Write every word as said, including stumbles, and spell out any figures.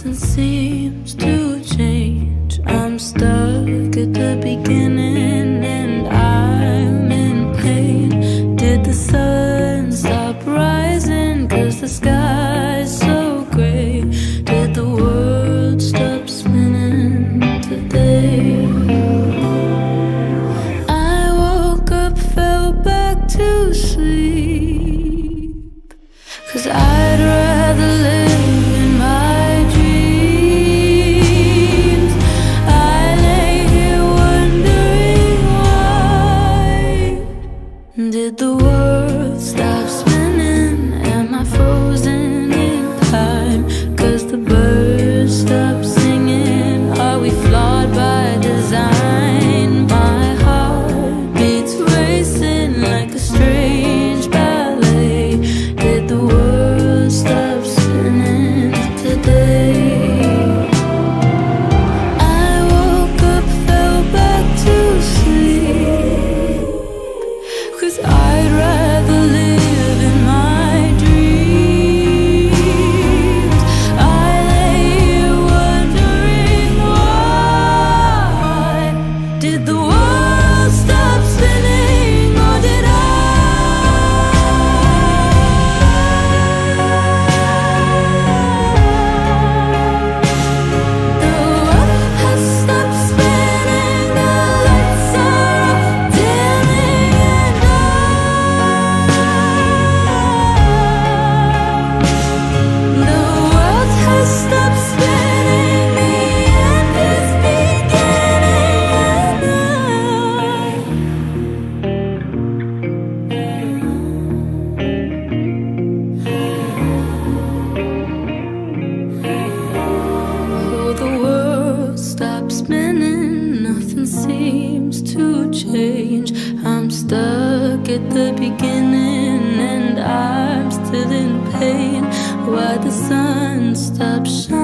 Nothing seems to change. I'm stuck at the beginning and I'm in pain. Did the sun stop rising? 'Cause the sky's so gray. Did the world stop spinning today? I woke up, fell back to sleep, 'cause I'd rather live in my dreams. I lay here wondering why. Did the world stop spinning? Am I frozen in time? 'Cause the birds stopped singing. Are we flawed by design? My heart beats racing like a strange ballet. Did the world stop spinning today? I woke up, fell back to sleep, 'cause I'd rather live in my dreams. I lay here wondering why. Did the world stop spinning, or did I? The world has stopped spinning, the lights are up, dimming, and I. The world has stopped spinning, the end is beginning, and oh, the world stops spinning, nothing seems to change. I'm stuck at the beginning and I'm still in pain. Why the sun stops shining?